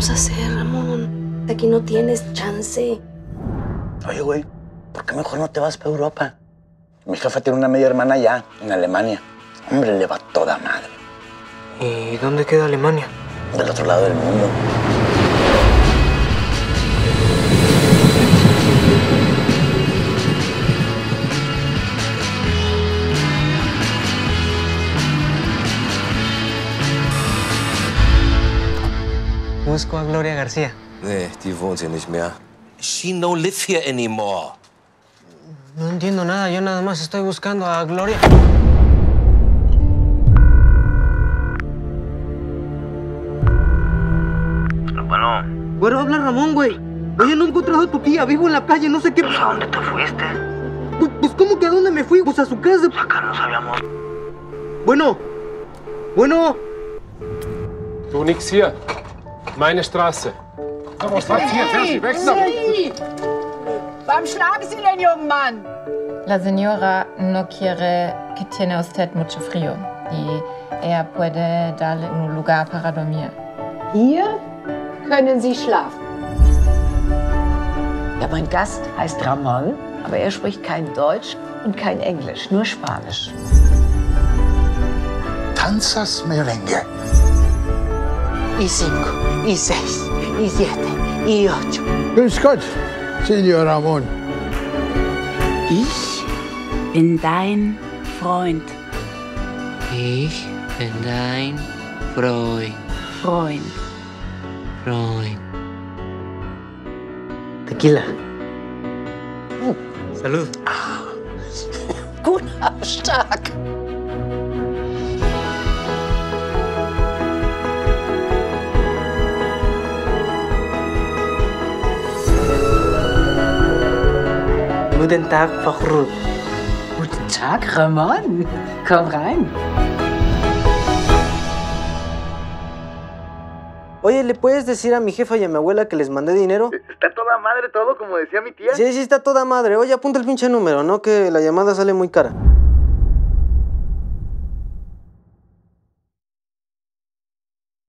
vamos a hacer, Ramón? Aquí no tienes chance. Oye, güey, ¿por qué mejor no te vas para Europa? Mi jefa tiene una media hermana allá, en Alemania. Hombre, le va toda madre. ¿Y dónde queda Alemania? Del otro lado del mundo. Busco a Gloria García. Nee, die wohnt hier nicht mehr. She no live here anymore. No entiendo nada, yo nada más estoy buscando a Gloria. Bueno. Güero, habla Ramón, güey. Oye, no he encontrado a tu tía, vivo en la calle, no sé qué... ¿A dónde te fuiste? Pues, ¿cómo que a dónde me fui? Pues a su casa. Acá no sabíamos. Bueno. Du, nix hier. Meine Straße. Was macht's hier? Fertig, weg damit! Warum schlagen Sie den jungen Mann? La señora no quiere que tiene usted mucho frío y ella puede darle un lugar para dormir. Hier können Sie schlafen. Ja, mein Gast heißt Ramon, aber er spricht kein Deutsch und kein Englisch, nur Spanisch. Danzas merengue. Y 5, y 6, y 7, y 8. Grüß Gott, Senor Ramon. Ich bin dein Freund. Ich bin dein Freund. Freund. Freund. Tequila. Salud. Gut, stark. Guten Tag, Frau Ruth. Guten Tag, Ramon. Komm rein. Oye, ¿le puedes decir a mi jefa y a mi abuela que les mandé dinero? Está toda madre todo, como decía mi tía. Sí, está toda madre. Oye, apunta el pinche número, ¿no? Que la llamada sale muy cara.